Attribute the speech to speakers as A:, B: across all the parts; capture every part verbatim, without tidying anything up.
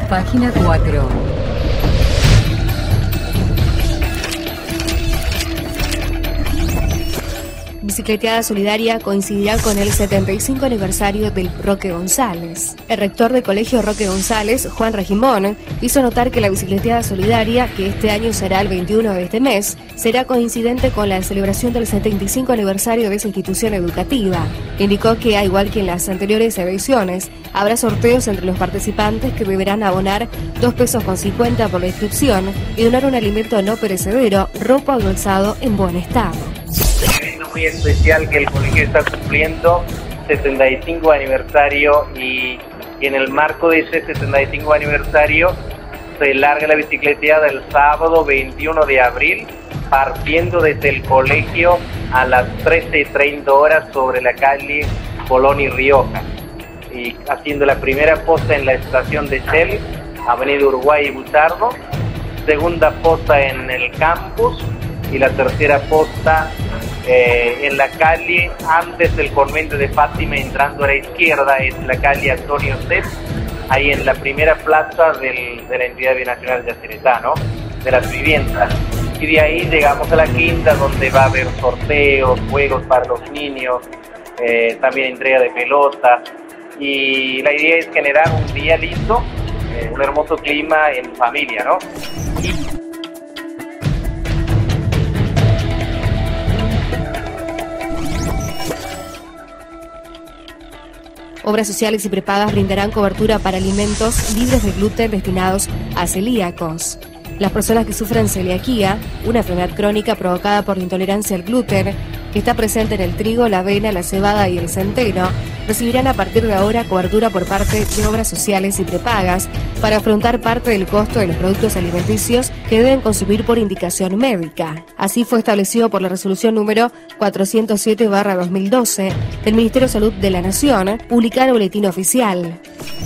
A: Página cuatro.
B: Bicicleteada solidaria coincidirá con el setenta y cinco aniversario del Roque González. El rector del Colegio Roque González, Juan Regimón, hizo notar que la bicicleteada solidaria, que este año será el veintiuno de este mes, será coincidente con la celebración del setenta y cinco aniversario de esa institución educativa. Indicó que, al igual que en las anteriores ediciones, habrá sorteos entre los participantes que deberán abonar dos pesos con cincuenta por la inscripción y donar un alimento no perecedero, ropa o calzado en buen estado.
C: Muy especial que el colegio está cumpliendo setenta y cinco aniversario y, y en el marco de ese setenta y cinco aniversario se larga la bicicleteada el sábado veintiuno de abril, partiendo desde el colegio a las trece y treinta horas sobre la calle Colón y Rioja, y haciendo la primera posta en la estación de Shell, Avenida Uruguay y Butardo, segunda posta en el campus y la tercera posta Eh, en la calle antes del convento de Fátima, entrando a la izquierda, es la calle Antonio Cep, ahí en la primera plaza del, de la entidad binacional de Yacyretá, ¿no? De las viviendas. Y de ahí llegamos a la quinta, donde va a haber sorteos, juegos para los niños, eh, también entrega de pelotas. Y la idea es generar un día lindo, eh, un hermoso clima en familia, ¿no? Y
B: Obras sociales y prepagas brindarán cobertura para alimentos libres de gluten destinados a celíacos. Las personas que sufren celiaquía, una enfermedad crónica provocada por la intolerancia al gluten, que está presente en el trigo, la avena, la cebada y el centeno, recibirán a partir de ahora cobertura por parte de obras sociales y prepagas para afrontar parte del costo de los productos alimenticios que deben consumir por indicación médica. Así fue establecido por la resolución número cuatrocientos siete barra dos mil doce del Ministerio de Salud de la Nación, publicada en el Boletín Oficial.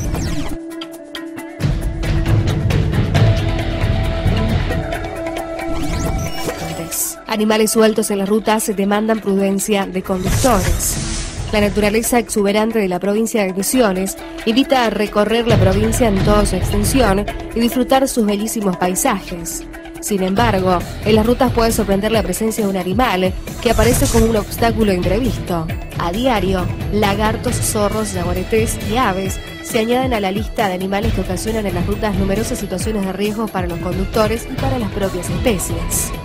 B: Animales sueltos en las rutas demandan prudencia de conductores. La naturaleza exuberante de la provincia de Misiones invita a recorrer la provincia en toda su extensión y disfrutar sus bellísimos paisajes. Sin embargo, en las rutas puede sorprender la presencia de un animal que aparece como un obstáculo imprevisto. A diario, lagartos, zorros, yaguaretés y aves se añaden a la lista de animales que ocasionan en las rutas numerosas situaciones de riesgo para los conductores y para las propias especies.